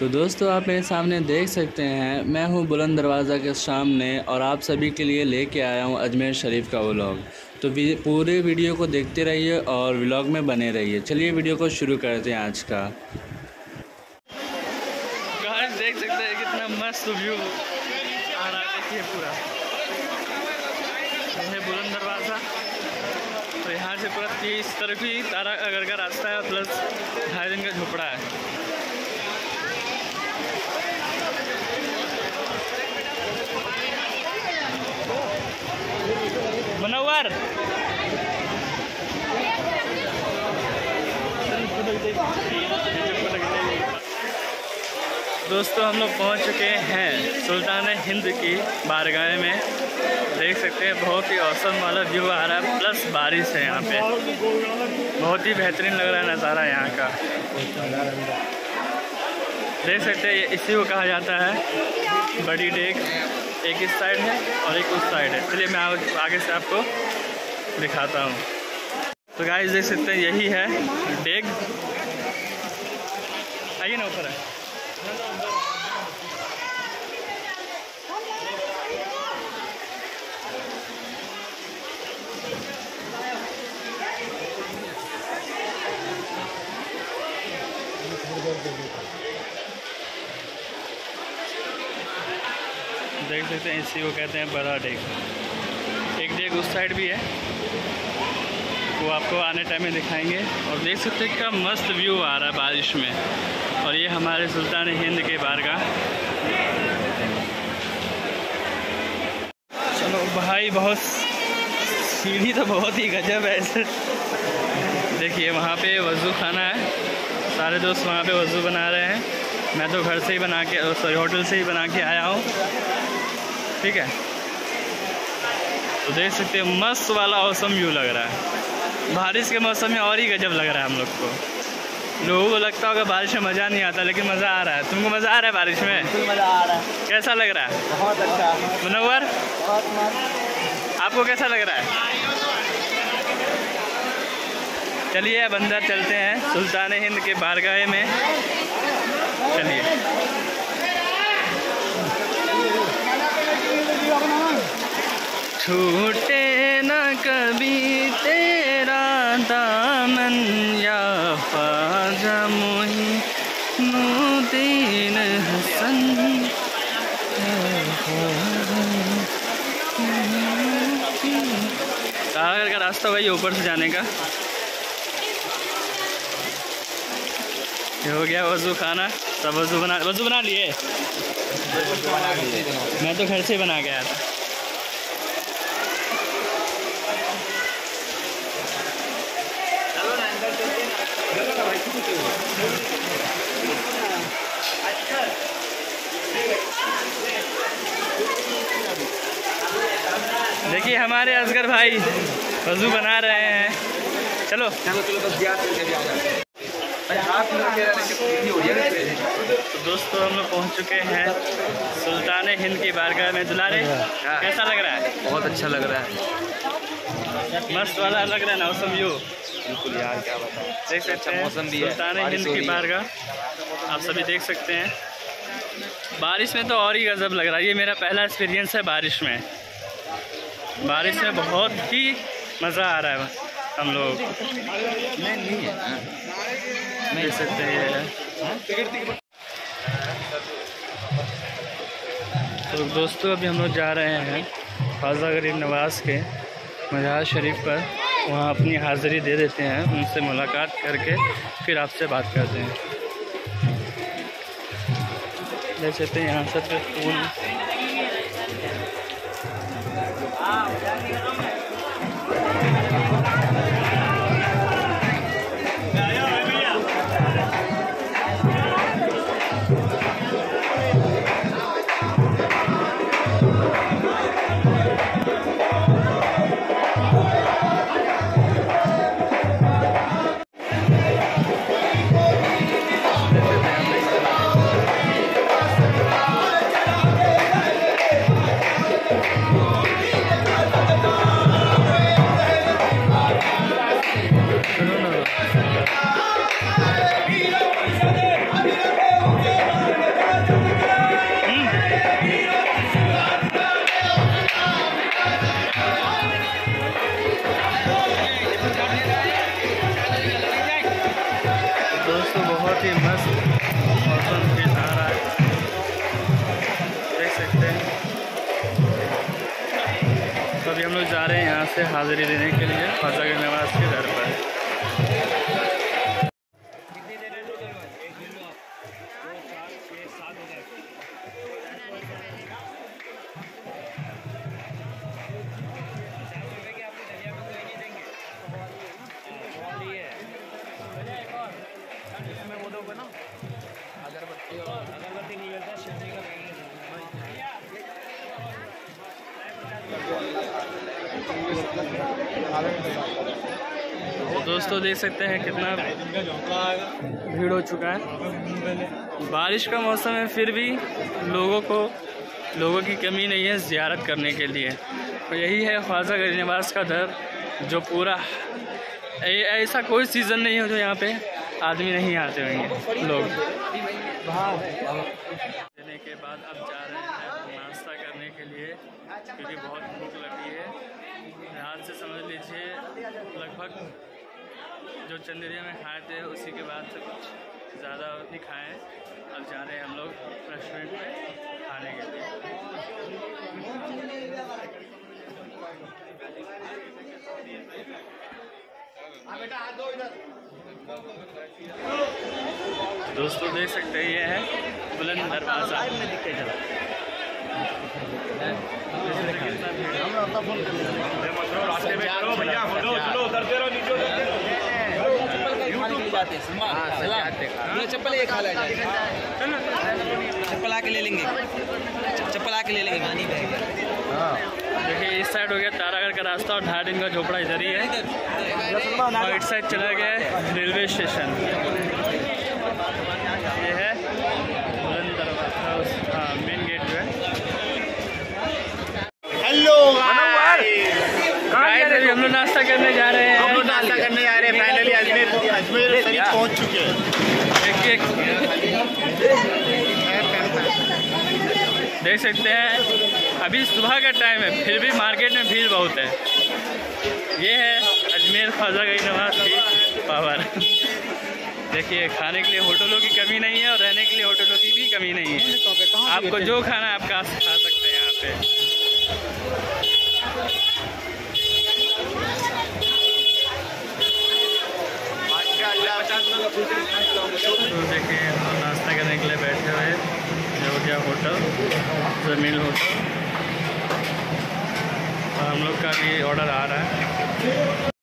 तो दोस्तों आप मेरे सामने देख सकते हैं, मैं हूं बुलंद दरवाज़ा के सामने और आप सभी के लिए लेके आया हूं अजमेर शरीफ का व्लॉग। तो पूरे वीडियो को देखते रहिए और व्लॉग में बने रहिए। चलिए वीडियो को शुरू करते हैं आज का। गाइस देख सकते हैं कितना मस्त व्यू आ रहा है, देखिए पूरा यह है बुलंद दरवाज़ा। तो यहाँ से पूरा 30 तरफ ही तारागढ़ का रास्ता है, प्लस 2.5 दिन का झोपड़ा है। मनोवर दोस्तों हम लोग पहुंच चुके हैं सुल्तान हिंद की बारगाह में। देख सकते हैं बहुत ही औसम वाला व्यू आ रहा है, प्लस बारिश है यहाँ पे। बहुत ही बेहतरीन लग रहा है नज़ारा यहाँ का। देख सकते हैं इसी को कहा जाता है बड़ी डेग। एक इस साइड है और एक उस साइड है। चलिए मैं आगे से आपको दिखाता हूँ। तो गाइस देख सकते हैं यही है डेग। आइए ना ऊपर है। देख सकते हैं इसी को कहते हैं बड़ा डेग। एक डेग उस साइड भी है, वो आपको आने टाइम में दिखाएंगे। और देख सकते हैं क्या मस्त व्यू आ रहा है बारिश में। और ये हमारे सुल्तान हिंद के बारगाह। चलो भाई, बहुत सीढ़ी तो बहुत ही गजब है ऐसे। देखिए वहाँ पे वज़ू खाना है, सारे दोस्त वहाँ पे वज़ू बना रहे हैं। मैं तो घर से ही बना के, सॉरी होटल से ही बना के आया हूँ, ठीक है। तो देख सकते हैं मस्त वाला औसम व्यू लग रहा है। बारिश के मौसम में और ही गजब लग रहा है हम लोग को। लोगों को लगता होगा बारिश में मज़ा नहीं आता, लेकिन मज़ा आ रहा है। तुमको मज़ा आ रहा है बारिश में? मज़ा आ रहा है। कैसा लग रहा है? बहुत अच्छा। मुनव्वर, बहुत मस्त। आपको कैसा लग रहा है? चलिए अब अंदर चलते हैं सुल्तान हिंद के बारगाह में। चलिए। छूटे न कभी तेरा दामन या ख्वाजा मोइनुद्दीन हसन। तारागढ़ का रास्ता वही ऊपर से जाने का। ये हो गया वज़ू खाना। सब वज़ू बना लिए। मैं तो घर से बना गया था। देखिए हमारे असगर भाई वज़ू बना रहे हैं। चलो तो दोस्तों हम लोग पहुंच चुके हैं सुल्तान हिंद की बारगाह में। दुलारे कैसा लग रहा है? बहुत अच्छा लग रहा है। मस्त वाला लग रहा है ना औसम व्यू। बिल्कुल यार, क्या बताऊं। देख सकते हैं मौसम भी है, सुल्तान हिंद की बारगाह आप सभी देख सकते हैं। बारिश में तो और ही गजब लग रहा है। ये मेरा पहला एक्सपीरियंस है बारिश में। बारिश में बहुत ही मज़ा आ रहा है हम लोग। देख सकते हैं। तो दोस्तों अभी हम लोग जा रहे हैं ख्वाजा गरीब नवाज़ के मज़ार शरीफ पर। वहाँ अपनी हाज़िरी दे देते हैं, उनसे मुलाकात करके फिर आपसे बात करते हैं। देख सकते हैं यहाँ सब फूल। से हाज़िरी देने के लिए ख्वाजा गरीब नवाज़ के दर पर। तो दोस्तों देख सकते हैं कितना भीड़ हो चुका है। बारिश का मौसम है फिर भी लोगों की कमी नहीं है ज़ियारत करने के लिए। तो यही है ख्वाजा गरीब नवाज़ का दर, जो पूरा ऐसा कोई सीज़न नहीं हो जो यहाँ पे आदमी नहीं आते होंगे लोग। देने के बाद अब जा रहे हैं नाश्ता करने के लिए, क्योंकि बहुत भूख लगी है। रात से समझ लीजिए लगभग जो चंदेरिया में खाए थे उसी के बाद से कुछ ज़्यादा नहीं खाए। अब जा रहे हैं हम लोग रेस्टोरेंट में खाने के लिए। दोस्तों देख सकते हैं ये है बुलंद दरवाज़ा। चप्पल आके ले लेंगे, चप्पल आके ले लेंगे। देखिए इस साइड हो गया तारागढ़ का रास्ता और 2.5 दिन का झोपड़ा इधर ही है, और इस साइड चला गया है रेलवे स्टेशन। ये है बुलंद दरवाज़ा, हाँ मेन गेट जो है। हेलो हम लोग नाश्ता करने जा रहे हैं। फाइनली अजमेर शरीफ पहुंच चुके हैं। देख सकते हैं अभी सुबह का टाइम है फिर भी मार्केट में भीड़ बहुत है। ये है अजमेर ख्वाजा गरीब नवाज़ की पावर। देखिए खाने के लिए होटलों की कमी नहीं है और रहने के लिए होटलों की भी कमी नहीं है। आपको जो खाना है आप खा सकते हैं यहाँ पे। तो देखिए नाश्ता करने के लिए बैठे हुए जो हो गया होटल ज़मीन होटल, और हम लोग का भी ऑर्डर आ रहा है।